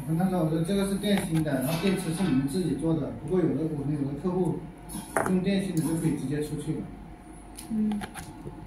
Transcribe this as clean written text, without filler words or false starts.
跟他说我说这个是电芯的，然后电池是你们自己做的，不过我们有的客户用电芯的就可以直接出去了。